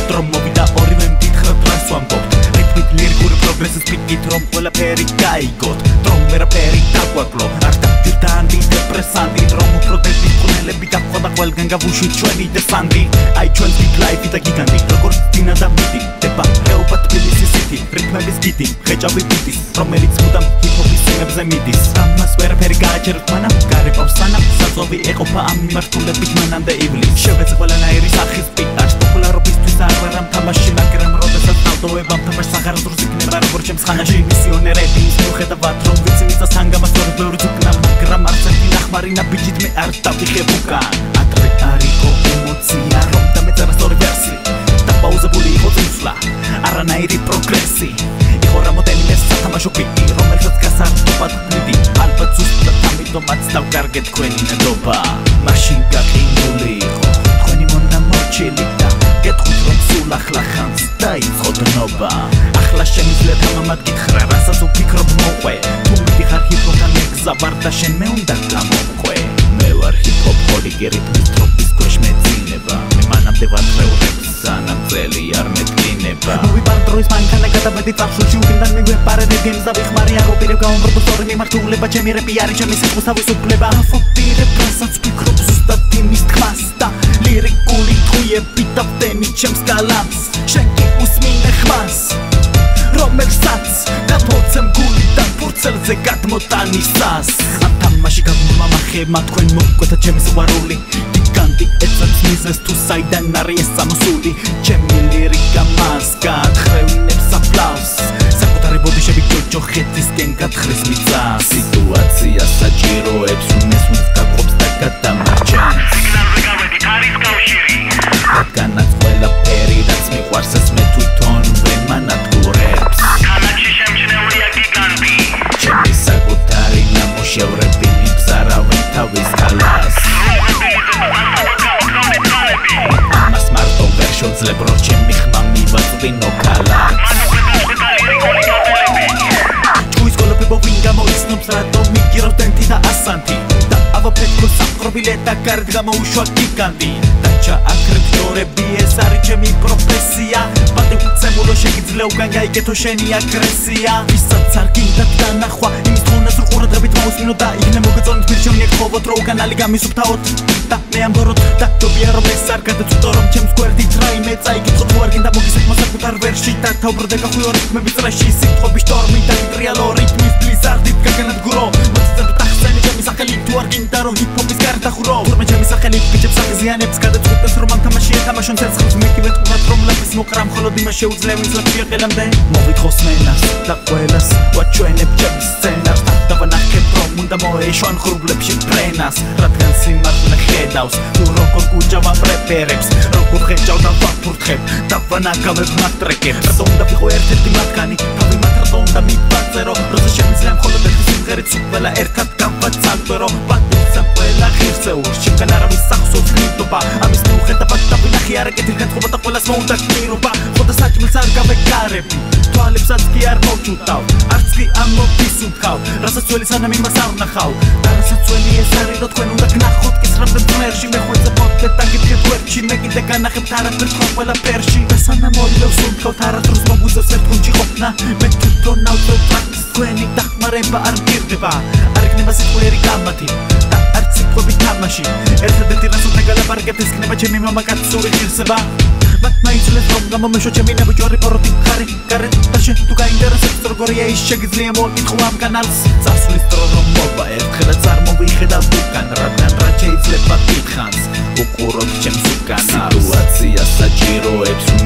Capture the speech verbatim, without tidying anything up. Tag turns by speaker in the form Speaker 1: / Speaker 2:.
Speaker 1: რომ მოვიდა ორივე მკითხავთ რას ვამბობთ რითმით ლირიკული პროგრესის პიკით რომ ყველაფერი გაიგოთ რომ ვერაფერი დაგვაკლო არ დაგირდა ანტიდეპრესანტი რომ უფრო დედის ყნელები დაგხვა და ყველგან გავუშვით ჩვენი დესანტი აი ჩვენს ბიგ ლაიფი და გიგანტი როგორც დინა და მიდი დება რეობა თბილისის სიტი რითმების გიდი ხეჭავი ბიტის რომელიც მუდამ ჰიპ-ჰოპის სცენებზე მიდის ამას ვერაფერი გააჩერებთ მანამ გარებავს სანამ საზღვავი ეყოფა ამ მიმართულებით მანამდე ივლის შევეცე ყველანაირი სახის პიტარს პოპულარობისთვის არ ვარ ამ თამაში მაგრამ როდესაც დავდოვებამ თამაშს აღარასდროს იქნება როგორც ჩემს ხანაში მისიონერები ის მიუხედავად რომ ვიცი მისას ანგამასწორებს ბევრი ძუკნა მაგრამ არც ერთი ნახმარი ნაბიჯით მე არ დავიხებ უკან ადრე არისო ემოცია რომ დამეწერა სწორი ვერსი დაპაუზებული იყო წინსვლა არანაირი პროგრესი იყო რამოდენიმე სათამაშო პიკი რომელსაც გასართობად ვნიდი ალბათ ზუსტად ამიტომაც დავკარგეთ თქვენი ნადობა მაშინ გაყინული იყო თქვენი მონდა მორჩილი და გეტყვით რომ სულ ახლა ხანს დაიწყო დნობა ახლა შემიძლია თამამად გითხრა რასაც უფიქრობ მოყვე თუ მიდიხარ ჰიპ-ჰოპთან მეგზავარ და შენ მე უნდა გამომყვე მე ვარ ჰიპ-ჰოპ ჰოლიკი რიტმის ტროპის ქვეშ მეძინება მე მანამდე ვათრეურებს სანამ წელი არ მეტკინება მოვიპარ დროის მანქანა გადავედი წახშულში უკიდან მივეპარე რეგემს და ვიხმარი არ ოპირებ გავამბრდო სწორი მიმართულება ჩემი რეპი არის ჩემი სიტყვის თავისუფლება აფოპირებ რასაც ვფიქრობ ზუსტად იმის თქმას და ლირიკული თქუიები დავდენი ჩემს გალამს შენ კი უსმინე ხმას რომელსაც გაფოცემ გულიდან ფურცელზე გადმოტანისას ამ თამაში გამომამახება თქვენ მოგკვეთა ჩემი სიყვარული გიგანტი ეცებს მიზეს თუ საიდან არის ეს წამოსული ჩემი ლირიკა მას გაათხრევნებს აპლაუს საკუთარი ბოდიშები ჯოჯოხეთისკენ გათხრის მიწას სიტუაცია საჭიროებს უმესმის გაყოფს და გადამარჩენს სიგნალზე გავედით არის კავშირი რადგანაც ყველაფერი რაც მიყვარს ეს მე თვითონ ვემანადგურებს ქალაქში შემჩნეულია გიგანტი ჩემი საკუთარი ნამუშევრები მიბზარავენ თავის ქალას ამას მარტო ვერ შევძლებ რომ ჩემი ხმა მივაწვინო ქალაქს ჭუის კოლოფებო ვინ გამოიცნობს რატომ მიგირავს დენტი და ასანთი და ავაფეთქო სამყრობილე და გარეთ გამოუშვა გიგანტი დაჩა აქრეთ ჯორები ეს არის ჩემი პროფესია პატივცემულო შეგიძლია უკან გაიგეთო შენი აგრესია ვისაც არ გინდათ დანახვა იმის თხოვნას რო ყურადღებით მოусმინო და იქნებ მოგეწონით მირჩევნი ეკხოვოთ რო უკან ალი გამისუფთავოთ და მე ამბოროთ და ჯობია რომ ეს არ გადაწყვიტო რომ ჩემს გვერდით რაიმე წაიკითხო თუ არ გინდა მოგისმენთ მოსაკუთარ ვერსში და თავბრდე გახვიო რითმების წრეში სიტყვების შტორმი და ტრიალო რიტმის ბლიზარდით გაგანადგურო მოწიწებთ ახსენი ჩემი სახელი თუ არ გინდა რომ ჰიპ-ჰოპის გარეთ დახურო თურმე ჩემი სახელი ბიჭებს აღიზიანებს გადაწყვეტეს რომ ამ თამაში ეთამაშონ ცეცხლს მე კი ვეთქვათ რომ ლეფის მოყრა მხოლოდ იმას შეუძლია ვინც ლეფია ყელამდე მოვითხოვს მენას და ყველას ვაჩვენებ ჩემს სცენარს და ვანახებ რომ უნდა მოეშვან ღრუბლებში ფრენას რადგან სიმართლე ხედავს თუ როგორ გუჯავ რეპერებს როგორ ხედავ და ვაფურთხებ და ვანაგავებ მატრეკებს რატომ უნდა ვიყო ერთ-ერთი მათგანი თავი მათ რატომ უნდა მივაწერო როცა შემიძლია მხოლოდ ერთი სიმღერით სულ ყველა ერთად გავაცალვერო პატივცემ ყველა ღირსეულს ჩემგან არავის სახსოვს გნიდობა ამის მიუხედავად დავინახე არაკეთილ განწყობა და ყველას მოუნდა გმირობა ხოდა საჭმელს არ გავეკარები თვალებსაც კი არ მოვჭუდავ არც კი არ მოვისუნთქავ რასაც ძველი სანამ იმას არ ვნახავ და რასაც ძველი ეს არის რომ თქვენ უნდა გნახოთ კისრამდე წვერში მე ხვეწებოდეთ და გითხრით ვერჩი მე კიდე განახებთ არაფერს თქვენ ყველაფერში და სანამ მოლილებს ვნახავთ არასდროს მოგვიწევს ერთ გუნდში ყოფნა მე თვითონ ავწევ ტრაქს თქვენი დახმარება არ მგირდება არ იქნება სიტყვიერი გამათი და არც სიტყვები თამაში ერთადერთი რაც უნდა გალაპარაკებთ ეს იქნება ჩემი მამაკაცური ღირსება მათ მაიცლებს რომ გამომეშვა ჩემი ნაბიჯვარი პოროტი ხარი გარეთ და შენ თუ გაინტერესებს როგორია ის შეგიძლია მოვკითხო ამ კანალს წასვლის დრო რომ მოვა ერთხელაც არ მოვიხედავ უკან რადგან რაც შეიძლება გითხანს უყუროთ ჩემს უკანალს სიტუაცია საჭიროებს